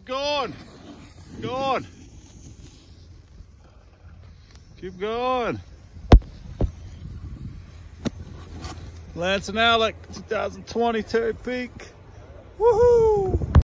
Keep going. Go on. Keep going. Lance and Alec, 2022 peak. Woohoo!